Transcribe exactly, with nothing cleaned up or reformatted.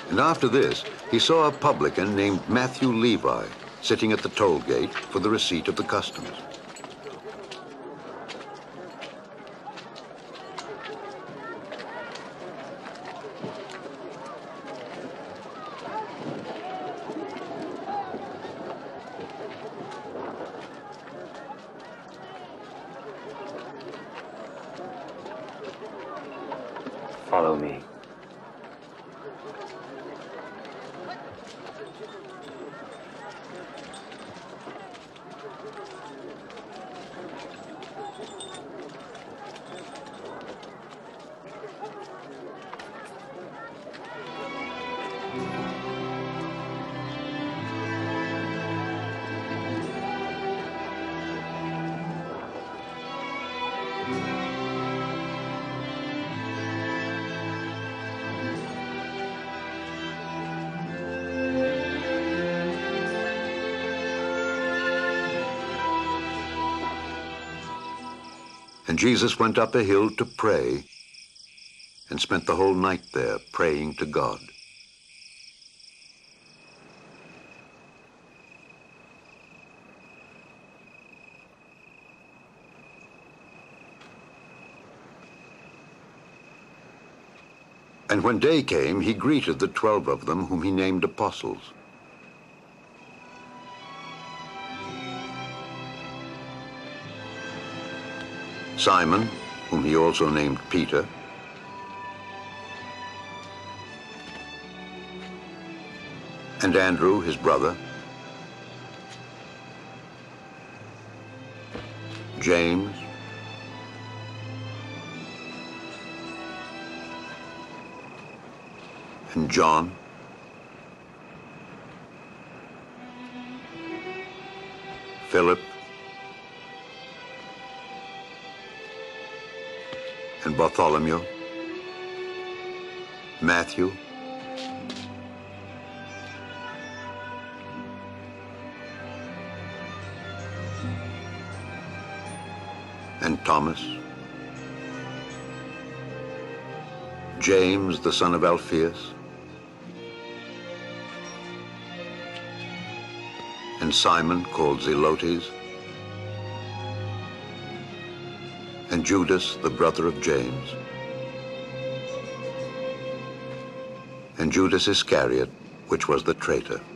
And after this, he saw a publican named Matthew Levi sitting at the toll gate for the receipt of the customs. Follow me. And Jesus went up a hill to pray and spent the whole night there praying to God. And when day came, he greeted the twelve of them whom he named apostles. Simon, whom he also named Peter, and Andrew, his brother, James, and John, Philip, and Bartholomew, Matthew, and Thomas, James the son of Alphaeus, and Simon called Zelotes, and Judas, the brother of James, and Judas Iscariot, which was the traitor.